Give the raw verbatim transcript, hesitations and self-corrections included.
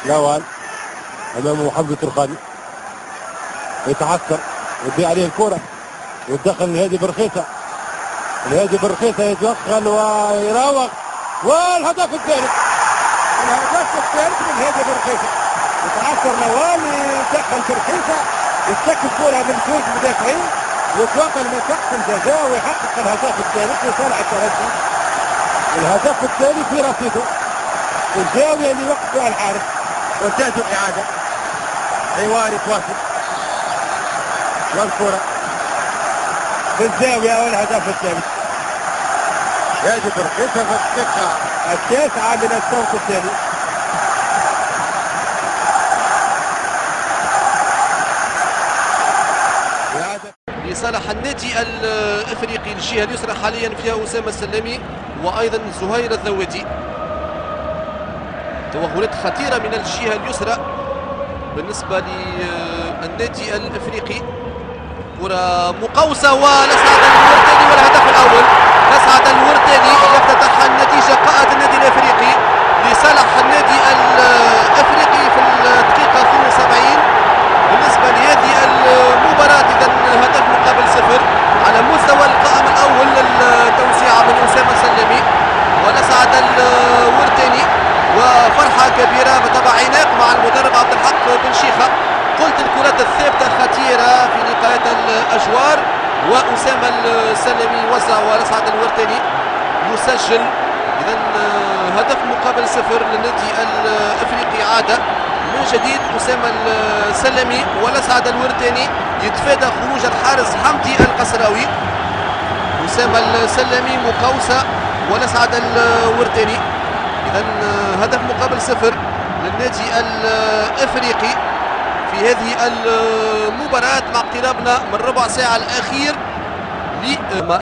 لوان امام محمد الترخاني يتعثر يدي عليه الكرة ويتدخل الهادي برخيصة. الهادي برخيصة يتدخل ويراوغ والهدف الثالث. الهدف الثالث من الهادي برخيصة. يتعثر نوال يتدخل برخيصة يستكشف كرة من فوق المدافعين يتوقع من تحت الجزاء ويحقق الهدف الثالث لصالح الترجي. الهدف الثاني في رصيده في الزاوية اللي وقف فيها الحارس وانتهت الإعادة. حوار يتواصل والكرة في الزاوية والهدف الثالث. يجب برخيصة في الدقيقة التاسعة من الشوط الثاني. لصالح النادي الافريقي الجهه اليسرى حاليا فيها اسامه السلامي وايضا زهير الذواتي. توغلات خطيره من الجهه اليسرى بالنسبه للنادي الافريقي. كره مقوسه ونسعد الورتاني والهدف الاول. نسعد الورتاني يفتتح النتيجه قائد النادي الافريقي لصالح النادي الافريقي في الدقيقه اثنين وسبعين. بالنسبه لهذه المباراه اذا هدف مقابل صفر على مستوى القائم الاول للتوسيعه من اسامه السلامي ونسعد الورتاني وفرحه كبيره بطبع عناق مع المدرب عبد الحق بن شيخه. قلت الكرات الثابته خطيره في نقاط الاشوار واسامه السلامي وزع ونسعد الورتاني يسجل. اذا هدف مقابل صفر للنادي الافريقي. عاده من جديد أسامة السلامي ونسعد الورتاني يتفادى خروج الحارس حمدي القصراوي. أسامة السلامي مقوسة ونسعد الورتاني. إذا هدف مقابل صفر للنادي الافريقي في هذه المباراة مع اقترابنا من ربع ساعة الأخير.